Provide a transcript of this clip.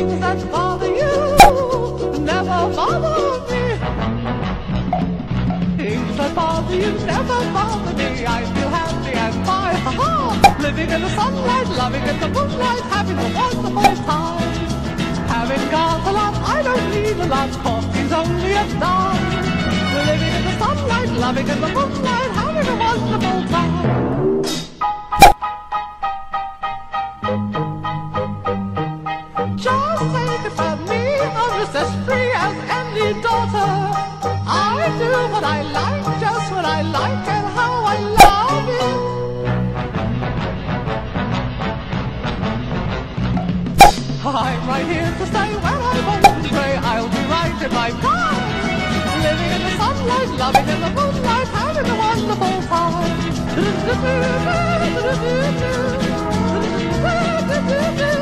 things that bother you never bother me. Things that bother you never bother me. I feel happy and fine, ha-ha. Living in the sunlight, loving in the moonlight, having a wonderful time. Having got a lot, I don't need a lot, coffee's only a dime. Living in the sunlight, loving in the moonlight, having a wonderful time. Just think about me, I'm just as free as any daughter. I do what I like, just what I like, and how I love it. I'm right here to stay when I'm old and grey. I'll be right in my prime. Living in the sunlight, loving in the moonlight, having a wonderful time.